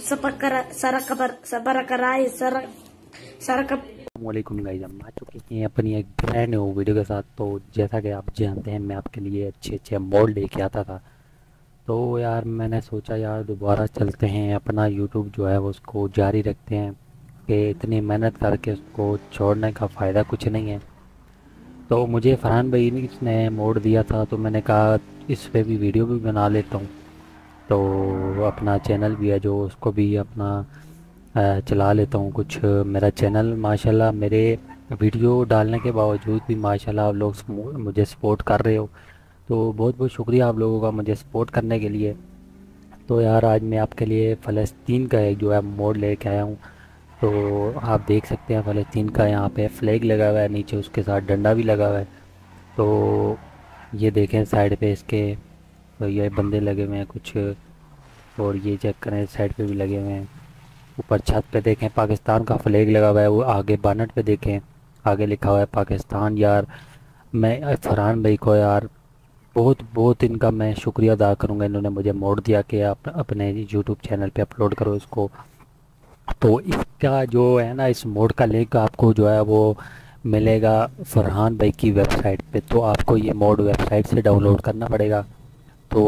वालेकुम गाइस, हम आ चुके हैं अपनी एक ब्रांड न्यू वीडियो के साथ। तो जैसा कि आप जानते हैं, मैं आपके लिए अच्छे अच्छे मॉड लेके आता था। तो यार मैंने सोचा यार दोबारा चलते हैं, अपना यूट्यूब जो है वो उसको जारी रखते हैं कि इतनी मेहनत करके उसको छोड़ने का फ़ायदा कुछ नहीं है। तो मुझे फरहान भाई ने इसने मोड़ दिया था, तो मैंने कहा इस पे भी वीडियो भी बना लेता हूँ। तो अपना चैनल भी है जो उसको भी अपना चला लेता हूँ कुछ। मेरा चैनल माशाल्लाह, मेरे वीडियो डालने के बावजूद भी माशाल्लाह आप लोग मुझे सपोर्ट कर रहे हो। तो बहुत बहुत शुक्रिया आप लोगों का मुझे सपोर्ट करने के लिए। तो यार आज मैं आपके लिए फ़लस्तीन का एक जो है मोड लेके आया हूँ। तो आप देख सकते हैं फ़लस्तीन का यहाँ पे फ्लैग लगा हुआ है, नीचे उसके साथ डंडा भी लगा हुआ है। तो ये देखें साइड पे इसके, तो ये बंदे लगे हुए हैं कुछ, और ये चेक करें साइड पे भी लगे हुए हैं। ऊपर छत पे देखें पाकिस्तान का फ्लैग लगा हुआ है, वो आगे बानट पे देखें आगे लिखा हुआ है पाकिस्तान। यार मैं फरहान भाई को यार बहुत बहुत इनका मैं शुक्रिया अदा करूँगा, इन्होंने मुझे मोड़ दिया कि आप अपने यूट्यूब चैनल पे अपलोड करो इसको। तो इसका जो है ना, इस मोड का लिंक आपको जो है वो मिलेगा फरहान भाई की वेबसाइट पे। तो आपको ये मोड वेबसाइट से डाउनलोड करना पड़ेगा। तो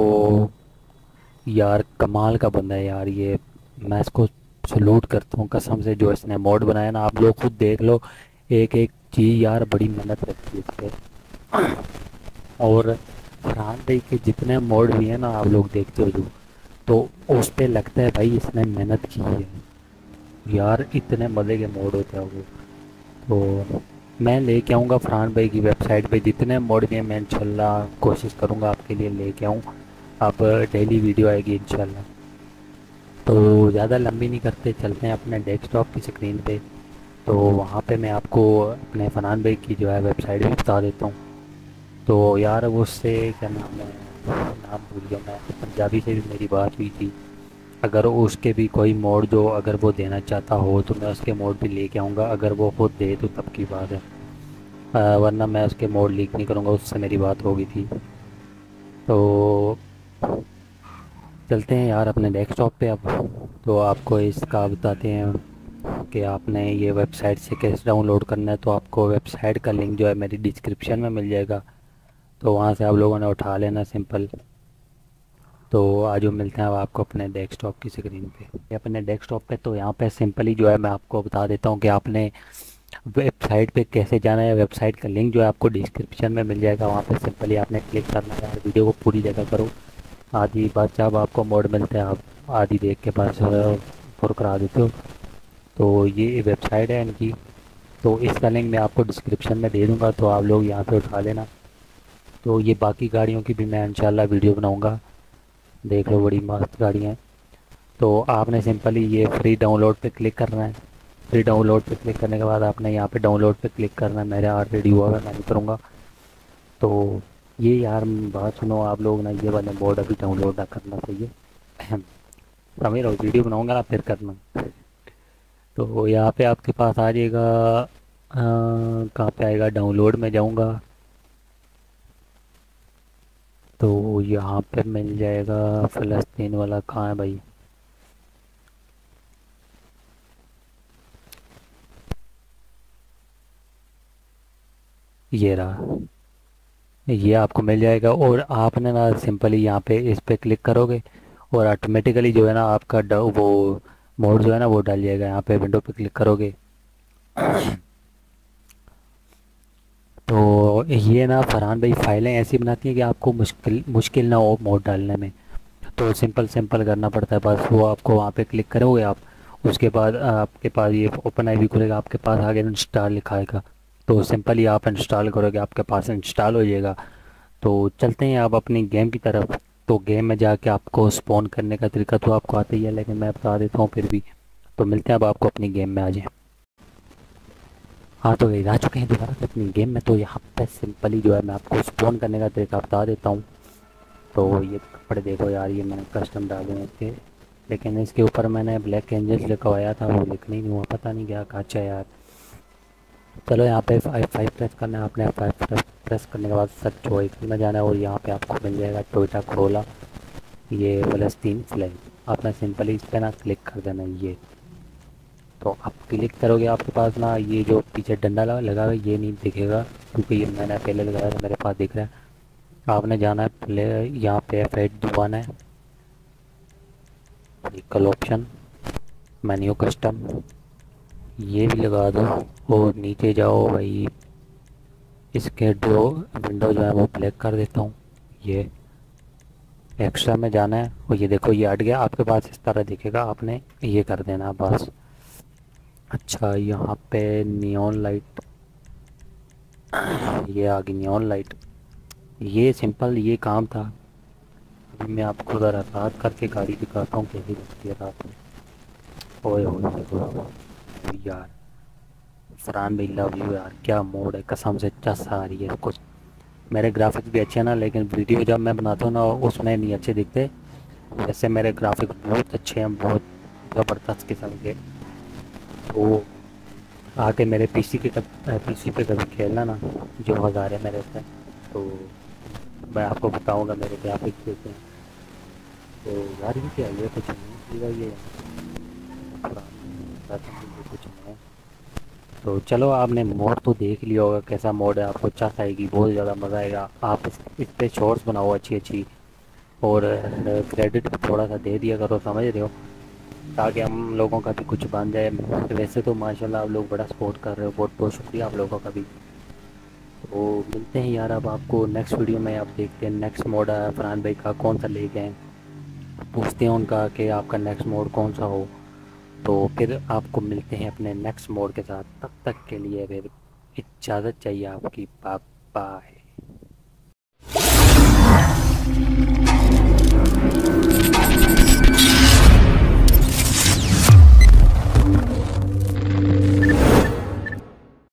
यार कमाल का बंदा है यार ये, मैं इसको सलूट करता हूँ कसम से। जो इसने मोड बनाया ना, आप लोग खुद देख लो, एक एक चीज़ यार बड़ी मेहनत लगती है इस पे। और फरहान भाई के जितने मोड भी हैं ना, आप लोग देखते हो जो, तो उस पे लगता है भाई इसने मेहनत की है यार। इतने मज़े के मोड होते हैं वो। तो मैं लेके आऊँगा फरहान भाई की वेबसाइट पे जितने मोड भी हैं, मैं इंशाल्लाह कोशिश करूँगा आपके लिए लेके आऊँ। अब डेली वीडियो आएगी इंशाल्लाह। तो ज़्यादा लंबी नहीं करते, चलते हैं अपने डेस्कटॉप की स्क्रीन पे। तो वहाँ पे मैं आपको अपने फरहान भाई की जो है वेबसाइट भी बता देता हूँ। तो यार वो उससे क्या नाम है, नाम भूल गया मैं, पंजाबी से भी मेरी बात हुई थी। अगर उसके भी कोई मोड जो अगर वो देना चाहता हो तो मैं उसके मोड भी लेके आऊँगा, अगर वो खुद दे तो तब की बात है। वरना मैं उसके मोड लीक नहीं करूँगा, उससे मेरी बात हो गई थी। तो चलते हैं यार अपने डेस्कटॉप पे अब। तो आपको इसका बताते हैं कि आपने ये वेबसाइट से कैसे डाउनलोड करना है। तो आपको वेबसाइट का लिंक जो है मेरी डिस्क्रिप्शन में मिल जाएगा, तो वहाँ से आप लोगों ने उठा लेना सिंपल। तो आज जो मिलते हैं अब आपको अपने डेस्कटॉप की स्क्रीन पे, अपने डेस्कटॉप पे। तो यहाँ पे सिंपली जो है मैं आपको बता देता हूँ कि आपने वेबसाइट पे कैसे जाना है। वेबसाइट का लिंक जो है आपको डिस्क्रिप्शन में मिल जाएगा, वहाँ पे सिंपली आपने क्लिक करना है। यार वीडियो को पूरी जगह करो, आधी बात जब आपको मोड मिलता है आप आधी देख के पास फुर करा देते हो। तो ये वेबसाइट है इनकी, तो इसका लिंक मैं आपको डिस्क्रिप्शन में दे दूँगा, तो आप लोग यहाँ से उठा लेना। तो ये बाकी गाड़ियों की भी मैं इंशाल्लाह वीडियो बनाऊँगा, देख लो बड़ी मस्त गाड़ी हैं। तो आपने सिंपली ये फ्री डाउनलोड पे क्लिक करना है। फ्री डाउनलोड पे क्लिक करने के बाद आपने यहाँ पे डाउनलोड पे क्लिक करना है। मेरा ऑलरेडी हुआ है, मैं नहीं करूँगा। तो ये यार बात सुनो, आप लोग ना ये वाले मोड अभी डाउनलोड ना करना चाहिए। समझ रहो, वीडियो बनाऊंगा ना फिर करना। तो यहाँ पे आपके पास आ जाएगा, कहाँ पे आएगा, डाउनलोड में जाऊँगा तो यहाँ पे मिल जाएगा फ़लस्तीन वाला। कहाँ है भाई, ये रहा, ये आपको मिल जाएगा। और आपने ना सिंपली यहाँ पे इस पे क्लिक करोगे और ऑटोमेटिकली जो है ना आपका वो मोड जो है ना वो डाल जाएगा। यहाँ पे विंडो पे क्लिक करोगे तो ये ना फरहान भाई फाइलें ऐसी बनाती हैं कि आपको मुश्किल मुश्किल ना हो मोड डालने में। तो सिंपल सिंपल करना पड़ता है बस। वो आपको वहाँ पे क्लिक करोगे आप, उसके बाद आपके पास ये ओपन आई भी खुलेगा, आपके पास आगे इंस्टॉल लिखा आएगा। तो सिंपली आप इंस्टॉल करोगे, आपके पास इंस्टॉल हो जाएगा। तो चलते हैं आप अपनी गेम की तरफ। तो गेम में जाके आपको स्पॉन करने का तरीका तो आपको आता ही है, लेकिन मैं बता देता हूँ फिर भी। तो मिलते हैं अब आपको अपनी गेम में, आ जाए। हाँ तो ये आ चुके हैं दोबारा से अपनी गेम में। तो यहाँ पे सिंपली जो है मैं आपको स्पॉन करने का तरीका बता देता हूँ। तो ये कपड़े देखो यार, ये मैंने कस्टम डाले हैं इसके, लेकिन इसके ऊपर मैंने ब्लैक एंजल्स लिखवाया था, वो लिखने ही नहीं हुआ, पता नहीं क्या काचा यार। चलो यहाँ पे F5 प्रेस करना है आपने। F5 प्रेस करने के बाद सर्च व्हीकल में जाना है और यहाँ पे आपको मिल जाएगा टोयोटा कोरोला, ये फ़लस्तीन फ्लैग। आपने सिंपली इस पर ना क्लिक कर देना ये। तो आप क्लिक करोगे आपके पास ना ये जो पीछे डंडा लगा हुआ है ये नहीं दिखेगा, क्योंकि ये मैंने पहले लगाया था, मेरे पास दिख रहा है। आपने जाना है प्ले, यहाँ पे F8 दबाना है, व्हीकल ऑप्शन, मेन्यू कस्टम, ये भी लगा दो। और नीचे जाओ भाई, इसके दो विंडो जो है वो ब्लैक कर देता हूँ। ये एक्स्ट्रा में जाना है और ये देखो ये हट गया आपके पास, इस तरह दिखेगा, आपने ये कर देना बस। अच्छा यहाँ पे नियॉन लाइट, ये आ गई नियॉन लाइट। ये सिंपल ये काम था। अभी मैं आपको ज़रा रात करके गाड़ी दिखाता हूँ कैसी लगती है रात में। ओए ओए देखो यार, फरहान भाई लव यू यार, क्या मोड है कसम से, चस आ रही है कुछ। मेरे ग्राफिक्स भी अच्छे हैं ना, लेकिन वीडियो जब मैं बनाता हूँ ना उसमें नहीं अच्छे दिखते। वैसे मेरे ग्राफिक्स बहुत अच्छे हैं, बहुत ज़बरदस्त किस्म के। तो आके मेरे पीसी पे कभी खेलना ना, जो हज़ार है मेरे से, तो मैं आपको बताऊंगा मेरे ग्राफिक्स कैसे हैं। तो यार ये क्या है, ये कुछ नहीं सीधा ये पुराना कुछ नहीं है। तो चलो आपने मोड तो देख लिया होगा कैसा मोड है, आपको चाह आएगी, बहुत ज़्यादा मज़ा आएगा। आप इस पे शॉर्ट्स बनाओ अच्छी अच्छी, और क्रेडिट भी थोड़ा सा दे दिया करो, समझ रहे हो, ताकि हम लोगों का भी कुछ बन जाए। वैसे तो माशाल्लाह आप लोग बड़ा सपोर्ट कर रहे हो, बहुत बहुत शुक्रिया आप लोगों का भी। तो मिलते हैं यार, अब आपको नेक्स्ट वीडियो में, आप देखते हैं नेक्स्ट मोड फरहान भाई का कौन सा ले गए, पूछते हैं उनका कि आपका नेक्स्ट मोड कौन सा हो। तो फिर आपको मिलते हैं अपने नेक्स्ट मोड के साथ, तब तक के लिए फिर इजाज़त चाहिए आपकी, बाय बाय।